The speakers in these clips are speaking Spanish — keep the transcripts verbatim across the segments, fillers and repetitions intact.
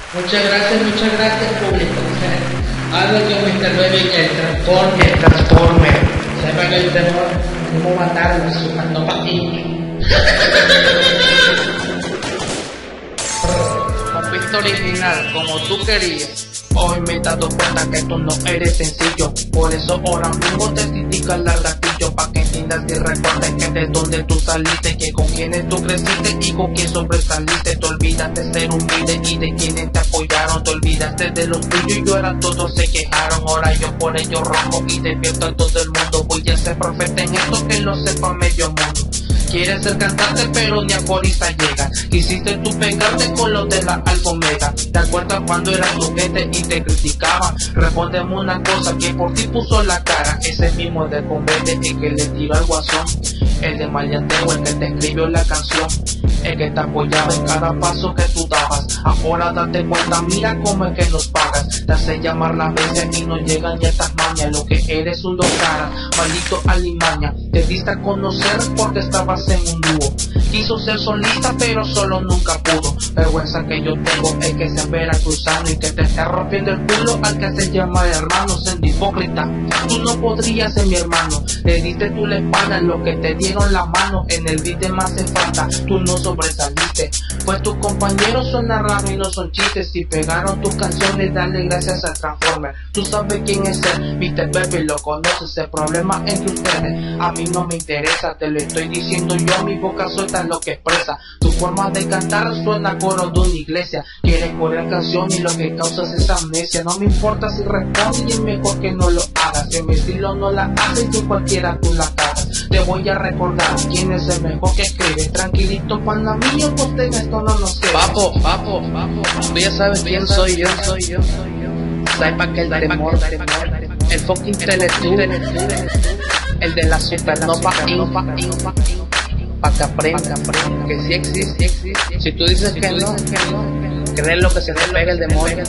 Muchas gracias, muchas gracias, público. Hablo con mister Baby, el Transformer, el Transformer. Sepa que el temor, cómo matarlo, Supernova Inc. Con pista original, como tú querías. Hoy me he dado cuenta que tú no eres sencillo. Por eso ahora mismo te critica el gatillo, pa' que entiendas y recuerdes que de donde tú saliste, que con quienes tú creciste y con quien sobresaliste. Te olvidaste de ser humilde y de quienes te apoyaron. Te olvidaste de los tuyos y ahora todos se quejaron. Ahora yo por ello rojo y despierto a todo el mundo. Voy a ser profeta en esto, que lo sepa medio mundo. Quieres ser cantante pero ni a corista llega. Quisiste tú pegarte con los de la Alfa Omega. ¿Te acuerdas cuando era tu gente y te criticaba? Respóndeme una cosa, que por ti puso la cara. Ese mismo de Convete, el que le tiró al guasón. El de Maleanteo, el que te escribió la canción. El que te apoyaba en cada paso que tú dabas. Ahora date cuenta, mira cómo es que nos pagas. Te hace llamar las veces y no llegan ya estas mañas. Lo que eres un dos caras, maldito alimaña. Te diste a conocer porque estabas en un dúo. Quiso ser solista pero solo nunca pudo. Vergüenza que yo tengo es que sea veracruzano y que te esté rompiendo el culo al que se llama hermano. Siendo hipócrita, tú no podrías ser mi hermano. Le diste tú la espalda en lo que te dieron la mano. En el beat más hace falta, tú no sobresaliste. Pues tus compañeros son narrados y no son chistes. Si pegaron tus canciones, dale gracias al Transformer. Tú sabes quién es él, mister Baby, lo conoces. El problema entre ustedes a mí no me interesa. Te lo estoy diciendo yo, mi boca suelta lo que expresa. Tu forma de cantar suena a coro de una iglesia. Quieres correr canción y lo que causas es amnesia. No me importa si respondes y es mejor que no lo hagas. Si mi estilo no la haces, yo cualquiera tú la cagas. Te voy a recordar quién es el mejor que escribe. Tranquilito, pana mío, pues en esto no nos queda. Papo, papo, papo, tú ya sabes quién soy yo, soy yo. Sepa que el temor, el fucking Teletube, el de la Supernova Inc. Pa' que aprenda que sí existe. Si tú dices que no, crees lo que se te pega el demonio.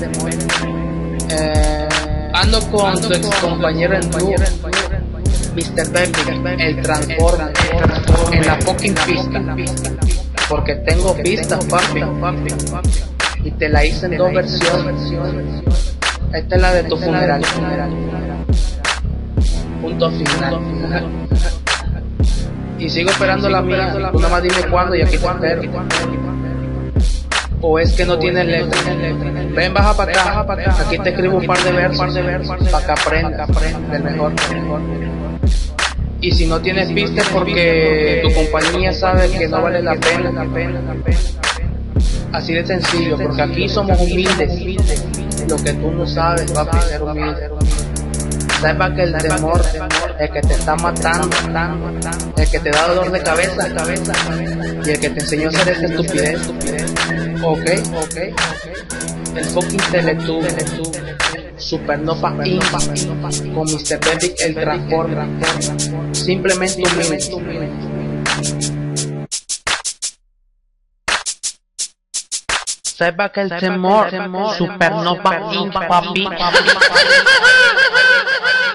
Eh, ando con tu ex compañero en dúo, mister Baby, el Transformer, en la fucking pista. Porque tengo pistas, papi, y te la hice en dos versiones. Esta es la de tu funeral. Punto final. Y sigo esperando la mía. Tú nada más dime cuándo y aquí te espero. O es que no tienes letra. Ven, baja para acá. Aquí te escribo un par de versos para que aprendas del mejor. Y si no tienes pistas porque tu compañía sabe que no vale la pena. Así de sencillo, porque aquí somos humildes. Lo que tú no sabes, papi, ser humilde. Sepa que el temor, el que te está matando, el que te da dolor de cabeza, y el que te enseñó a hacer esta estupidez. Ok, ok, el fucking Teletube, Supernova Inc. Con mister Baby, el Transformer. Simplemente humilde. Sepa que el temor, Supernova Inc. papi.